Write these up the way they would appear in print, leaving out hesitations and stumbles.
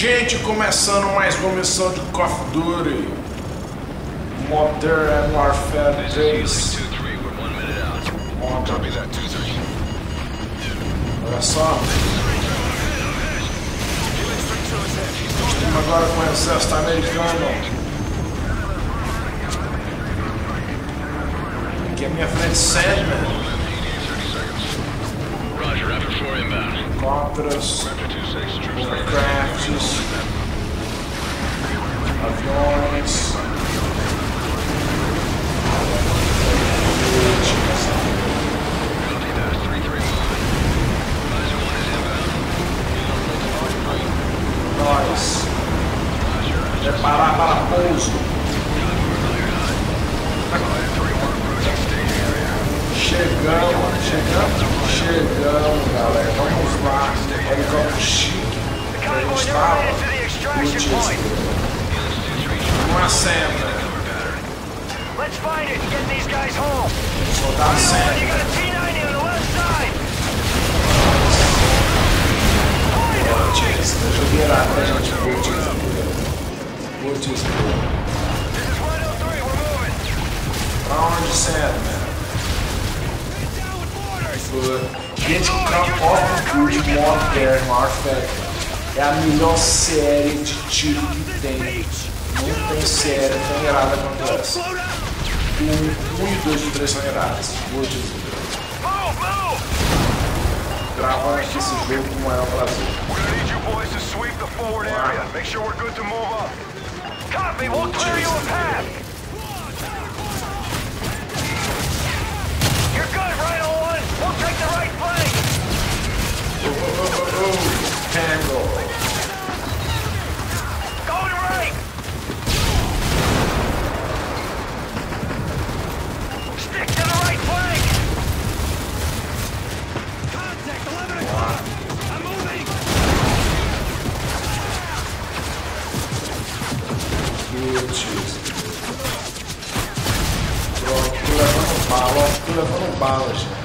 Gente, começando mais uma missão de Call of Duty Modern Warfare 3. Olha só, estamos agora com o exército americano. Aqui à minha frente, Sandman. Helicópteros, Warcrafts, aviões, nós preparar para pouso. Chegamos, galera. Vamos lá. Helicóptero chique. A gente estava. Uma cena. Soldado cena. Eu joguei lá pra gente. Putz. Pra onde, cena? Gente, Call of Duty Modern Warfare é a melhor série de tiro que tem. Não tem série tão irada quanto essa. O 1 e 2 e 3 são iradas. Gravando aqui esse jogo com o maior prazer. We'll take the right flank! Tango! Going right! Stick to the right flank! Contact, eliminate! I'm moving! Pronto, tô levando bala, gente.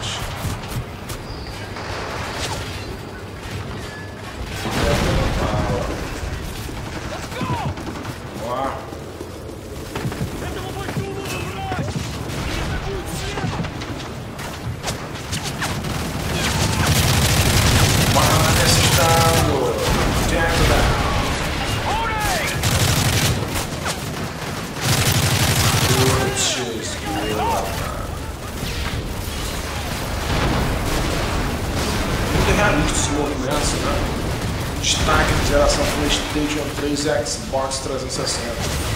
Esse movimento, né? Destaque de geração PlayStation 3 e Xbox 360.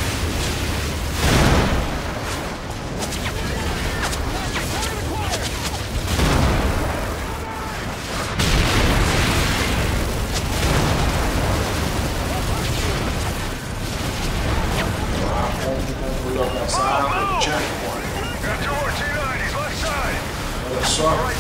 Olha só.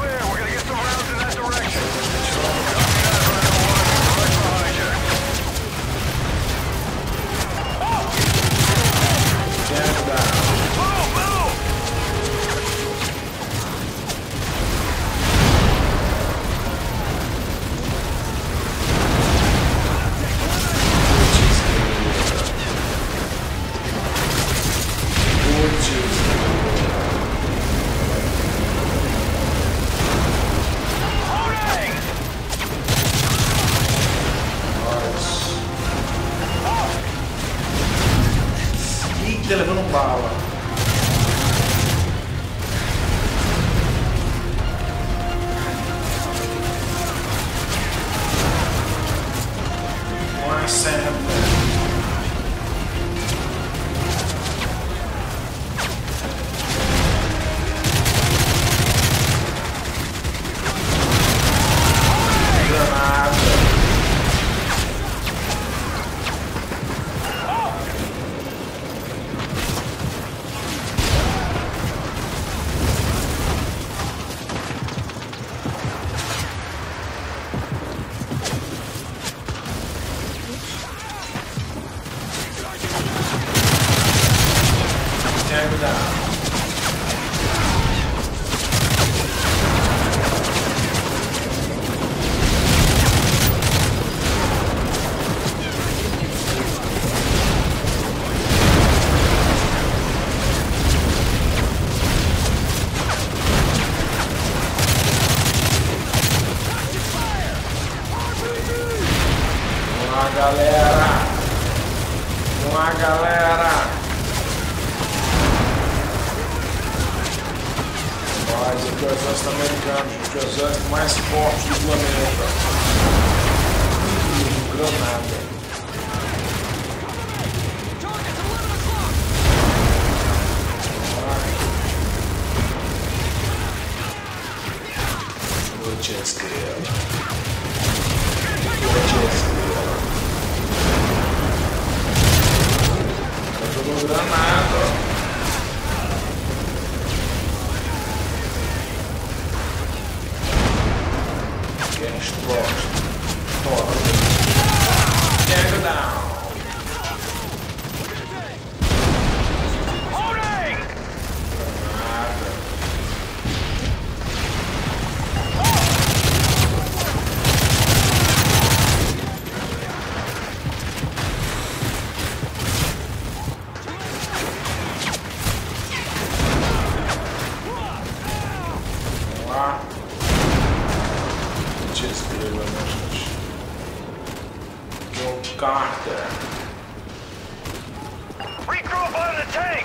Levando bala. Uma cena. Uma galera! Uma galera! Nós aqui, o exército americano, gente, o exército mais forte do planeta. Granada. Putz, grila. Putz, grila. Eu jogou granada. Against Frost. Get down. Loading! Lá. Desgrila, né, gente? John Carter. Regroup on the tank!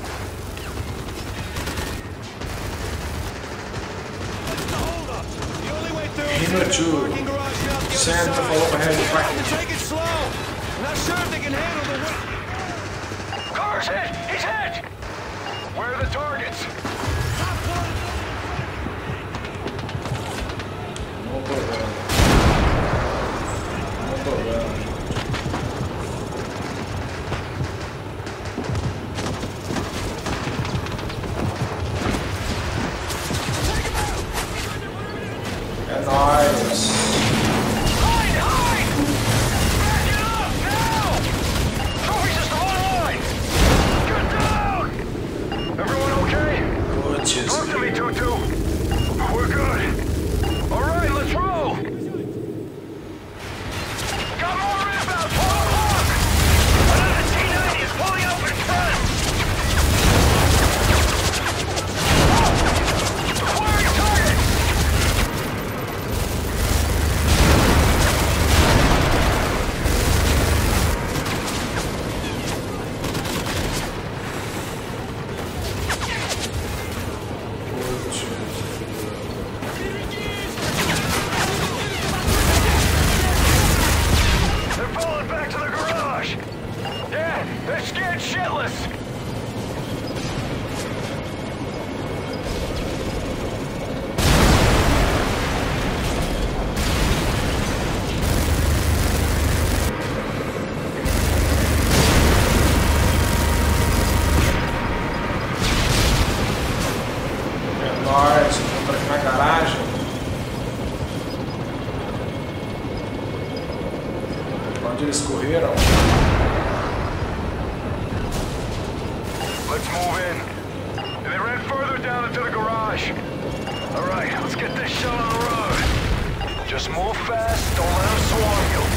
Hino 2. Santa falou pra Red Package. Take it slow. I'm not sure if they can handle the. Car's hit! He's hit! Where are the targets? Não tô vendo. Não tô vendo. É nóis. Hide! Hide! Back it up! Now! Trophy system online! Get down! Everyone okay? Putz, Talk to me, Tutu. We're good. All right, let's roll. Got more inbound. 12 o'clock. Another T-90 is pulling up in front. Acquiring target. They're falling back to the garage. Yeah, they're scared shitless. é nóis. Encontra aqui na garagem. Onde eles correram? Let's move in. And they ran further down into the garage. All right, let's get this shot on the road. Just move fast, don't let them swarm you.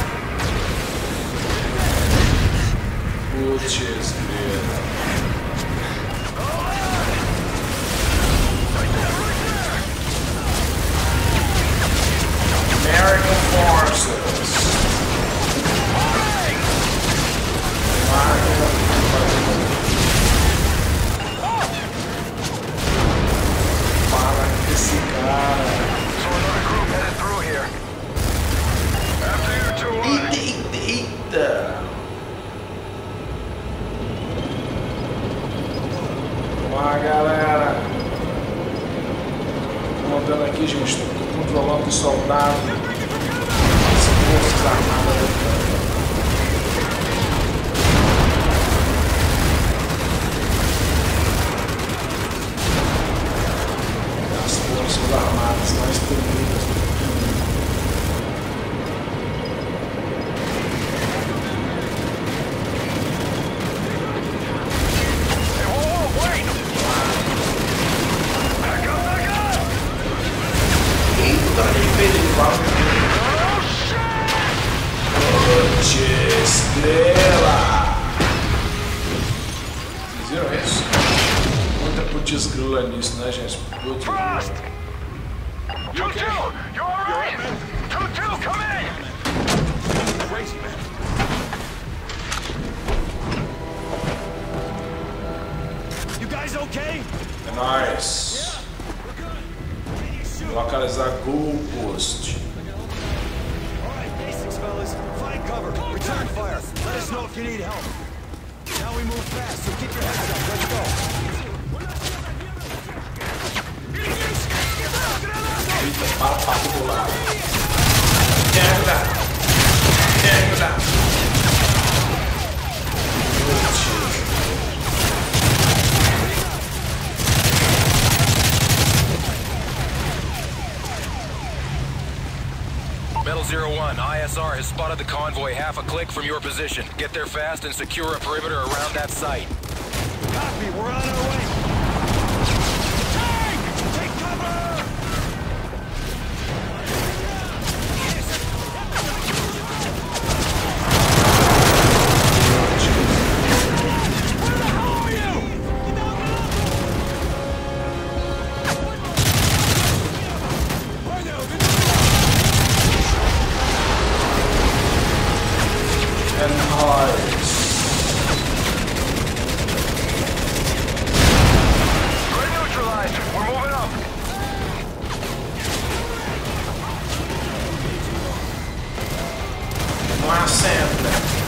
Putz, grila. American Forces. Fala com esse cara. So another group headed through here. After you two on it. Eita. Vamos, galera. Tô andando aqui, gente. Tô controlando o soldado. As forças armadas do campo. As forças armadas mais temidas do mundo. Hey, whoa, wait! Back up, back up! Eita, ele vai. Oh, shit! Putz, grila! Vocês viram isso? Muita putz grila nisso, né, gente? Putz Frost! grila. Tutu, you alright? Tutu, come in! Crazy, Nice. Localizar Gold Post. Alright, basics, fellas. Find cover. Return fire. Let us know if you need help. Now we move fast, so keep your heads up. Let's Eita, para do lado. Merda! Metal 01, ISR has spotted the convoy half a click from your position. Get there fast and secure a perimeter around that site. Copy, we're on our way. Take cover! Where the hell are you? And hearts. We're neutralized. We're moving up. Não é sempre.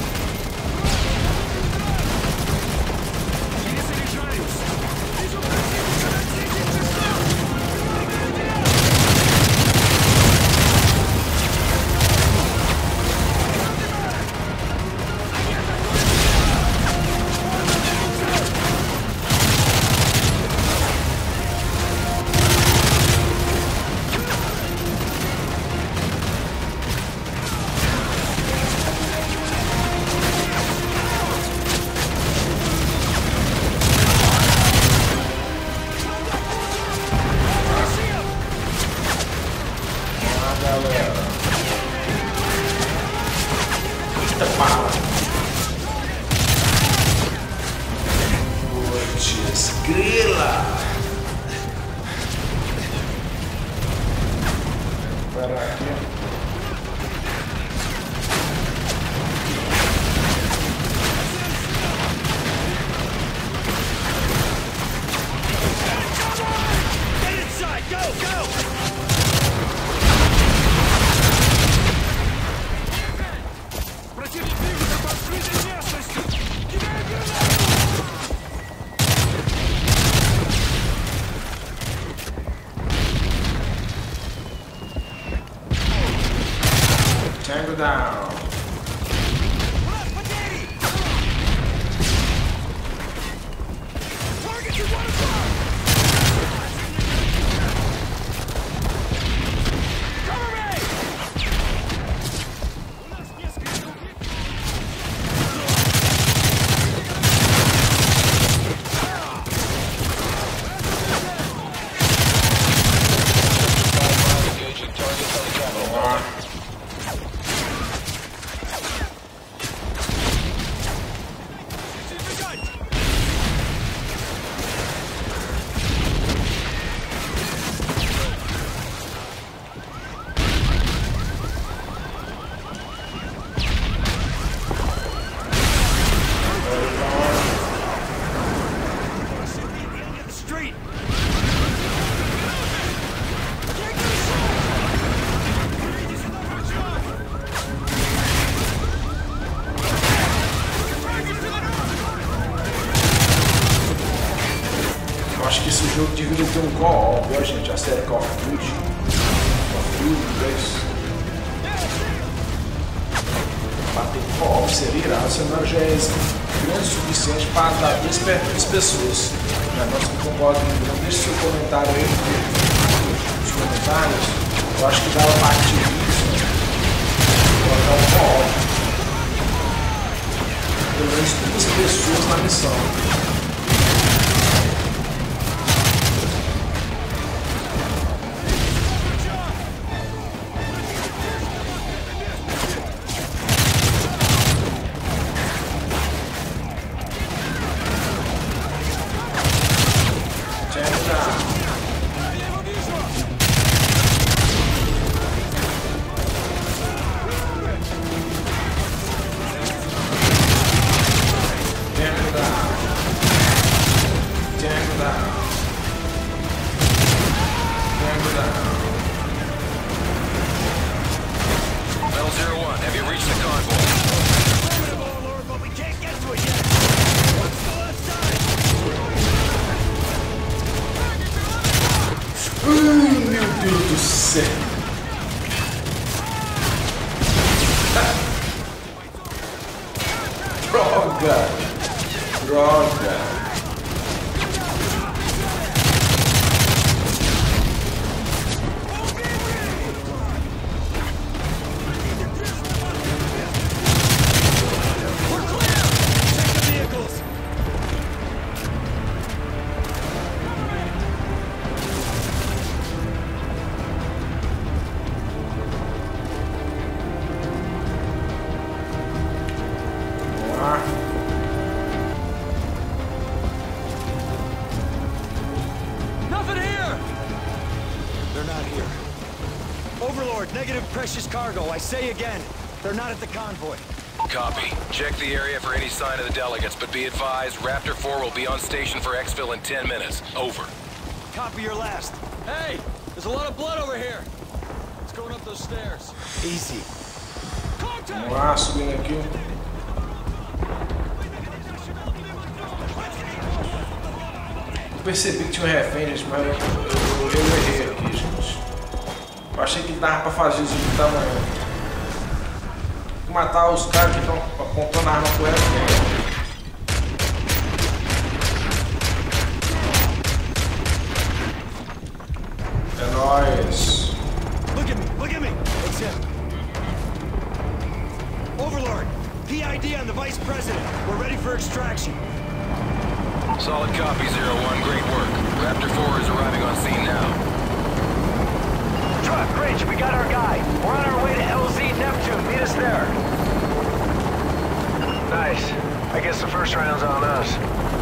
Putz, grila! Espera aqui. Get inside! Go! Go! Противник двигается по открытой местности! Кидай гранату! Tango down. Target is 1 o'clock! Cover me! У нас несколько Engaging targets on the capital. Street! Eu acho que esse jogo deveria ter um co-op, ó, gente, a série Call of Duty. Call of Duty 2. Bater co-op seria irado, o cenário já é grande o suficiente para dar 3 pessoas. Nós que concordam, então deixe seu comentário aí nos comentários. Eu acho que dava para ativar isso, colocar um co-op. Pelo menos 2 pessoas na missão. Merda! Droga! Droga! Precious cargo, I say again. They're not at the convoy. Copy. Check the area for any sign of the delegates, but be advised, Raptor 4 will be on station for exfil in 10 minutes. Over. Copy your last. Hey! There's a lot of blood over here! It's going up those stairs. Easy. Vamos lá, subindo aqui. Eu percebi que tinha um refém, gente, mas eu errei aqui, gente. Eu achei que dava pra fazer isso de tamanho. Matar os caras que estão apontando a arma pro refém. É nóis. Look at me. It's him. Overlord, PID on the Vice President. We're ready for extraction. Solid copy, 0-1. Great work. Raptor 4 is arriving on scene now. Truck, Bridge, we got our guy. We're on our way to LZ Neptune. Meet us there. Nice. I guess the first round's on us.